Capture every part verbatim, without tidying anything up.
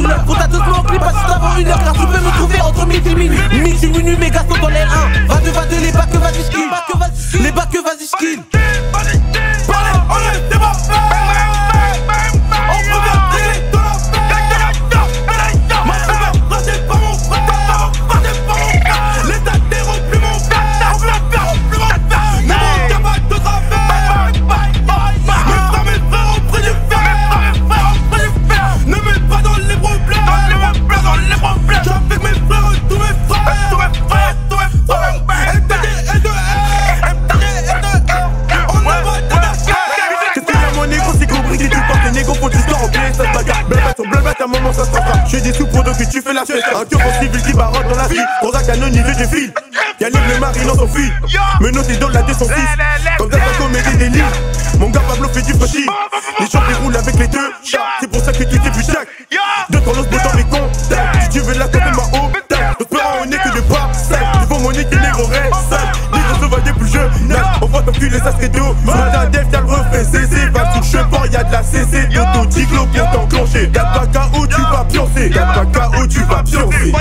sous l'œil. Faut t'adosser en clip juste avant une heure, car tu peux me trouver entre midi et minuit. Midi, minuit, méga sont dans l'air un. Va deux, va deux, les bacs, vas-y, skill. Les bacs, vas-y, skill. Parlez, on est des morts. On revient télé de la fête. Ma femme, ratez pas mon frère. Ratez pas mon frère. L'état déroule plus mon frère. On va faire, plus mon frère. Ne m'en capable de travers. Mes frères, mes frères, on prie du fer. Mes frères, on prie du fer. Ne mets pas dans les problèmes. Dans les problèmes, dans les problèmes. J'avais mes frères, tous mes frères. Tous mes frères, tous mes frères. M T D, L deux R. M T D, L deux R. On a voté la guerre. Qu'est-ce qu'il y a mon négro, c'est compris que tu portes les négros, faut du temps en plein, ça se bagarre. Blablat sur blablat, à un moment ça se passera. J'fais des sous pour donc que tu fais la fête. Un cœur en civil qui barotte dans la vie. Pour un canon, il veut des fils. Y'a le mari dans son fil. Menotté dans la D cent six. Comme dans la comédie des livres. Mon gars Pablo fait du footing. Les gens qui roulent avec les deux chats. C'est pour ça que tu t'es vu chaque. Deux temps l'os dans mes contacts. Si tu veux la couper ma haut. Notre parent on est que de pas sale. Ils font mon nez qui négro reste sale. Les gros sauvages plus jeunes. On va t'enculer ça serait d'eau. Ce matin Def y'a le refrain C C. Va sous le chemin y'a de la C C. D'auto Tiglo pour t'enclencher. Y'a pas K O tu vas pioncer. Y'a pas K O tu vas pioncer.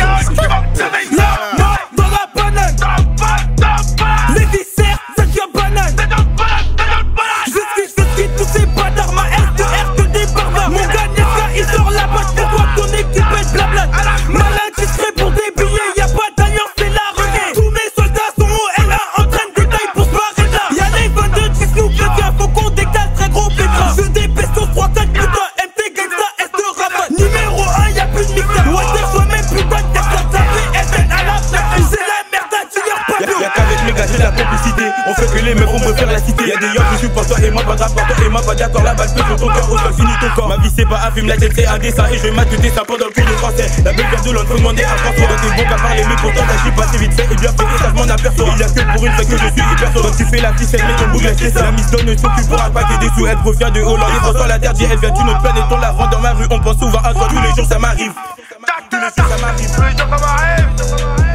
Les desserts, ça devient banal. Je suis, je suis tous ces bâtards. Ma R deux R que des barbares. Mon gars Nesca, il sort la batte. C'est toi ton équipe est blabla. Malin discret pour des billets. Y'a pas d'alliance, c'est la renée. Tous mes soldats sont au L un en train de détailler pour se barrer là. Y'a les vingt-deux qui se nous prévient. Faut qu'on décale très gros pétra. Je dépêche sur trois cinq putain. M T Gangsta, S de rabat. Numéro un, y'a plus de mixeur. Water, toi-même putain de testa. Ça fait S N à la fête. C'est la merde à tueur, pas de. Y'a qu'avec mes gars j'ai la complicité. On fait que les meufs on préfère la cité. Y'a des yops qui jouent pour toi et moi pas de rapport. Toi et moi pas d'accord. La balle peut sur ton cœur. Au sol finit ton corps. Ma vie c'est pas un film, la tête c'est un dessin. Et je vais m'attuter ça pendant le cours de français. La belle verre de l'autre faut demander à François. T'es bon qu'à parler mais pourtant t'agis pas c'est vite fait. Et bien fait et ça je m'en aperçois. Il y a que pour une fois que je suis hyper saut. Donc tu fais la ficelle mais ton boucle c'est ça. La mise donne sur tu pourras pas que des sous. Elle provient de Hollande. Et François la terre dit elle vient d'une autre planète. On la rend dans ma rue. On pense souvent à toi tous les jours ça m'arrive. Tous les jours ça m'arrive.